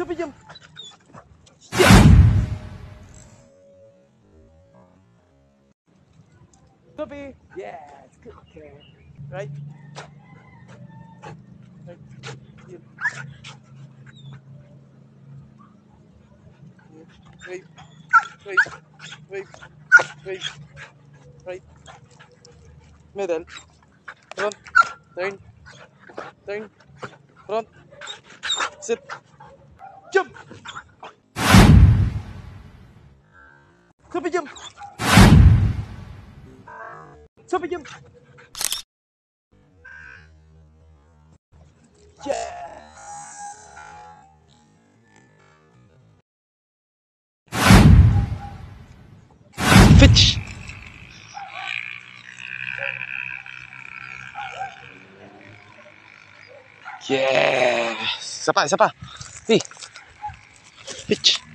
Sophie, jump. Sophie. Yes, good girl. Right. Right. Yep. Wait. Wait. Wait. Wait. Right. Middle. Front. Turn. Turn. Front. Sit. Jump. Sophie, jump. Sophie, jump. Yes. Fitch. Yes. Siapa? Siapa? Nih. Fitch.